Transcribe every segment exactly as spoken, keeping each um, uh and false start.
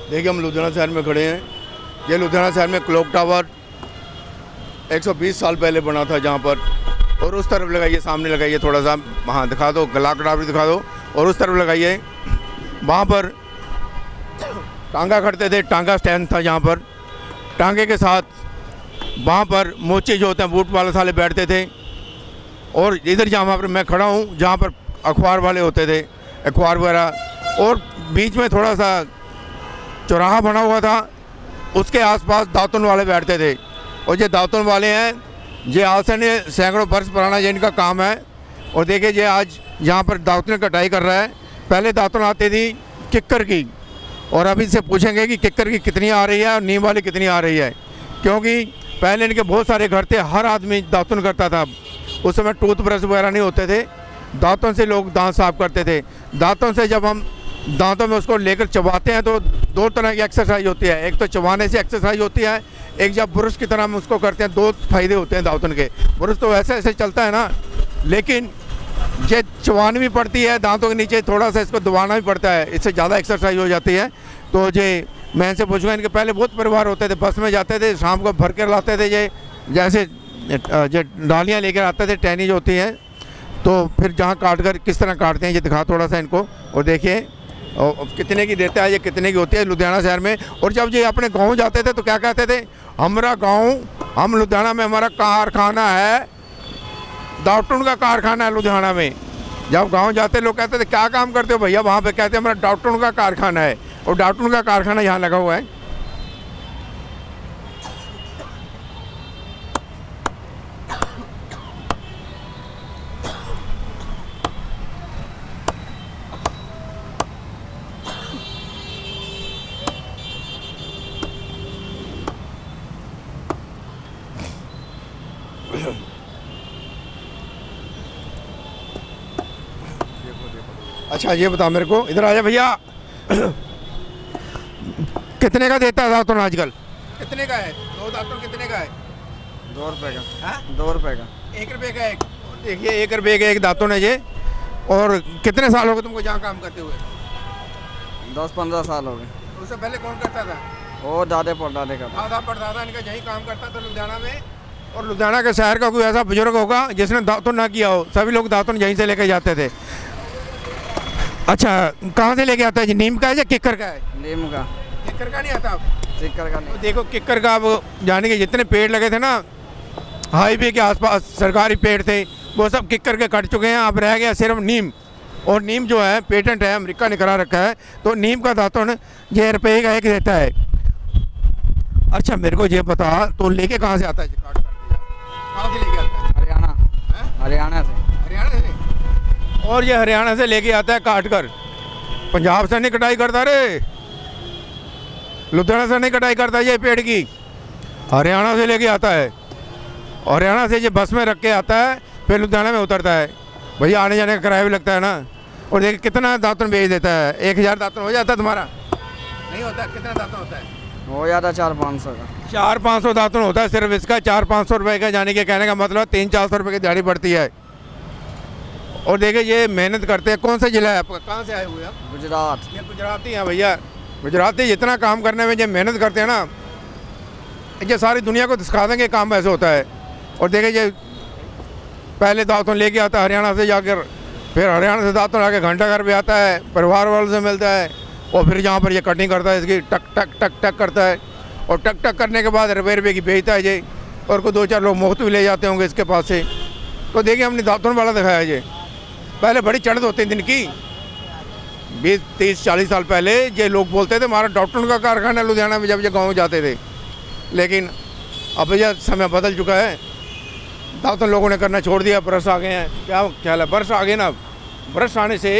देखिए हम लुधियाना शहर में खड़े हैं। ये लुधियाना शहर में क्लॉक टावर एक सौ बीस साल पहले बना था जहाँ पर, और उस तरफ लगाइए, सामने लगाइए थोड़ा सा, हाँ दिखा दो, क्लॉक टावर दिखा दो, और उस तरफ लगाइए। वहाँ पर टांगा खड़ते थे, टांगा स्टैंड था जहाँ पर, टांगे के साथ वहाँ पर मोचे जो होते हैं बूट वाले साले बैठते थे। और इधर जहाँ पर मैं खड़ा हूँ जहाँ पर अखबार वाले होते थे, अखबार वगैरह, और बीच में थोड़ा सा चौराहा बना हुआ था, उसके आसपास दातुन वाले बैठते थे। और ये दातुन वाले हैं, ये आज से सैकड़ों वर्ष पुराना ये इनका काम है। और देखिए ये आज यहाँ पर दातुन कटाई कर रहा है। पहले दातुन आती थी किक्कर की, और अभी इनसे पूछेंगे कि किक्कर की कितनी आ रही है और नीम वाली कितनी आ रही है, क्योंकि पहले इनके बहुत सारे घर थे, हर आदमी दातुन करता था। उस समय टूथब्रश वगैरह नहीं होते थे, दांतों से लोग दांत साफ करते थे। दांतों से जब हम दांतों में उसको लेकर चबाते हैं तो दो तरह की एक्सरसाइज होती है। एक तो चबाने से एक्सरसाइज होती है, एक जब ब्रश की तरह हम उसको करते हैं। दो फायदे होते हैं दातुन के। ब्रश तो ऐसे ऐसे चलता है ना, लेकिन ये चबानी भी पड़ती है, दांतों के नीचे थोड़ा सा इसको दबाना भी पड़ता है, इससे ज़्यादा एक्सरसाइज हो जाती है। तो ये मैं इनसे पूछूंगा, इनके पहले बहुत परिवार होते थे, बस में जाते थे, शाम को भर कर लाते थे, ये जैसे जो डालियाँ लेकर आते थे, टहनी जो होती है, तो फिर जहाँ काट कर किस तरह काटते हैं ये दिखा थोड़ा सा इनको। और देखिए और कितने की देता है, ये कितने की होती है लुधियाना शहर में। और जब ये अपने गांव जाते थे तो क्या कहते थे, हमारा गांव, हम लुधियाना में हमारा कारखाना है, दातुन का कारखाना है लुधियाना में। जब गांव जाते लोग कहते थे क्या काम करते हो भैया, वहाँ पे कहते हैं हमारा दातुन का कारखाना है। और दातुन का कारखाना यहाँ लगा हुआ है। अच्छा ये बता मेरे को, इधर आ जा भैया, कितने का देता है दातुन आजकल? कितने का है दो दातुन, कितने का है? दो रुपए का। हाँ? दो रुपए का। एक रुपए का एक। देखिए एक रुपए का एक दातुन है ये। और कितने साल हो गए तुमको जहाँ काम करते हुए? दस पंद्रह साल हो गए। उससे पहले कौन करता था? वो दादे परदादे का। दादा परदादा इनका यही काम करता था लुधियाना में। और लुधियाना के शहर का कोई ऐसा बुजुर्ग होगा जिसने दातुन ना किया हो, सभी लोग दातुन यहीं से लेके जाते थे। अच्छा कहाँ से लेके आता है जी, नीम का है या किक्कर का है? नीम का। किक्कर का नहीं आता? किक्कर का नहीं। तो देखो किक्कर का, अब जाने के जितने पेड़ लगे थे ना हाईवे के आसपास, सरकारी पेड़ थे, वो सब किक्कर के कट चुके हैं। अब रह गया सिर्फ नीम। और नीम जो है पेटेंट है, अमेरिका ने करा रखा है। तो नीम का दातुन ये रुपये का एक देता है। अच्छा मेरे को ये बता, तो लेके कहाँ से आता है? काट कहाँ से लेके आता है? हरियाणा। हरियाणा से। हरियाणा से। और ये हरियाणा से लेके आता है काट कर। पंजाब से नहीं कटाई करता रे, लुधियाना से नहीं कटाई करता ये पेड़ की, हरियाणा से लेके आता है। हरियाणा से ये बस में रख के आता है, फिर लुधियाना में उतरता है। भैया आने जाने का किराया भी लगता है ना। और देखिए कितना दातुन बेच देता है। एक हज़ार दातुन हो जाता है तुम्हारा? नहीं होता। कितना दातुन होता है? हो जाता चार पाँच सौ का। चार पाँच सौ दातुन होता है सिर्फ इसका। चार पाँच सौ रुपये का, जाने के कहने का मतलब तीन चार सौ रुपये की दिहाड़ी पड़ती है। और देखिए ये मेहनत करते हैं। कौन सा जिला है आपका, कहाँ से आए हुए आप? गुजरात। ये गुजराती हैं भैया। गुजराती जितना काम करने में जो मेहनत करते हैं ना, ये सारी दुनिया को दिखा देंगे काम ऐसे होता है। और देखिए ये पहले दातुन लेके आता है हरियाणा से जाकर, फिर हरियाणा से दातुन आके घंटा घर पे आता है, परिवार वालों से मिलता है, और फिर जहाँ पर ये कटिंग करता है इसकी टक टक टक टक करता है। और टक टक करने के बाद रुपये रुपये की बेचता है ये। और कोई दो चार लोग मुफ्त भी ले जाते होंगे इसके पास से। तो देखिए हमने दातुन वाला दिखाया ये। पहले बड़ी चढ़त होती दिन की, बीस तीस चालीस साल पहले ये लोग बोलते थे हमारा दातुन का कारखाना है लुधियाना में, जब ये गाँव जाते थे। लेकिन अब भैया समय बदल चुका है, दातुन लोगों ने करना छोड़ दिया, ब्रश आ गए हैं। क्या ख्याल है, ब्रश आ गए ना? ब्रश आने से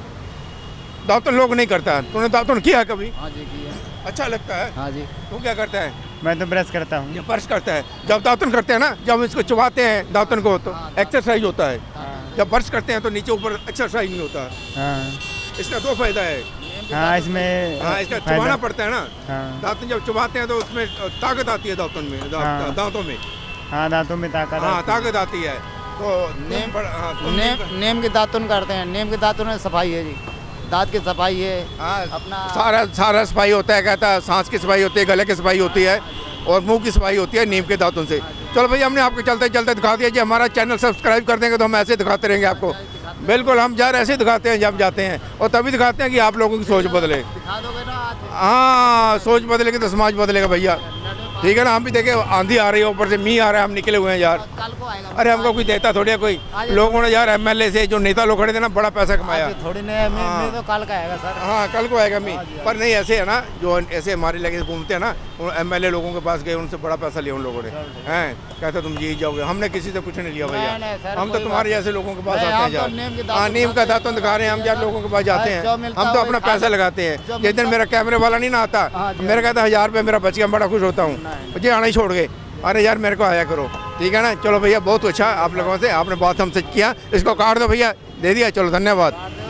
दातुन लोग नहीं करता। तूने दातुन किया है कभी? हाँ जी किया। अच्छा लगता है? हाँ जी। तू क्या करता है? मैं तो ब्रश करता हूँ। ये ब्रश करता है। जब दातुन करते हैं ना, जब इसको चबाते हैं दातुन को, तो एक्सरसाइज होता है। जब ब्रश करते हैं तो नीचे ऊपर एक्सरसाइज नहीं होता। हाँ। इसका दो फायदा है। हाँ इसमें हाँ इसका चबाना पड़ता है ना। हाँ। दातुन जब चबाते हैं तो उसमें ताकत आती है दातुन में, हाँ। दांतों में। हाँ दांतों में ताकत। हाँ ताकत आती है। तो नीम हाँ, नीम नीम के दातुन करते हैं। नीम के दातुन में सफाई है जी। दांत की सफाई है हाँ अपना सारा सारा सफाई होता है, कहता है सांस की सफाई होती है, गले की सफाई होती है और मुंह की सफाई होती है नीम के दांतों से। चलो भैया हमने आपको चलते चलते दिखा दिया जी। हमारा चैनल सब्सक्राइब कर देंगे तो हम ऐसे दिखाते रहेंगे आपको। बिल्कुल हम यार ऐसे दिखाते हैं जब जाते हैं, और तभी दिखाते हैं कि आप लोगों की सोच बदले। दिखा दोगे ना आज? हाँ सोच बदलेगी तो समाज बदलेगा भैया, ठीक है ना। हम भी देखे आंधी आ रही है, ऊपर से मींह आ रहा है, हम निकले हुए हैं यार। कल को आएगा। अरे हमको कोई देता थोड़ी है कोई। लोगों ने यार एमएलए से जो नेता लोग खड़े थे ना बड़ा पैसा कमाया। आज थोड़ी नहीं मैं, हाँ। मैं तो कल का आएगा सर। हाँ कल को आएगा मींह, पर नहीं ऐसे है ना जो ऐसे हमारे लगे घूमते हैं ना, एमएलए लोगों के पास गए, उनसे बड़ा पैसा लिया उन लोगों ने। हैं कहते तुम जीत जाओगे, हमने किसी से कुछ नहीं लिया नहीं, नहीं, भैया। सर, हम तो कोई तुम्हारे बात जैसे लोगों के पास नहीं, आते हैं हम तो यार। नीम के दांत हाँ नीम का दांत दिखा रहे हैं हम यार, लोगों के पास जाते जो हैं। मिलता हम तो है अपना वही पैसा खाते लगाते हैं। जो जिस दिन मेरा कैमरे वाला नहीं ना आता, हाँ जी, मेरा कहता हजार रुपये मेरा बच गया, बड़ा खुश होता हूँ जी। आना ही छोड़ गए, अरे यार मेरे को आया करो, ठीक है ना। चलो भैया बहुत अच्छा आप लोगों से आपने बात हमसे किया, इसको काट दो भैया, दे दिया, चलो धन्यवाद।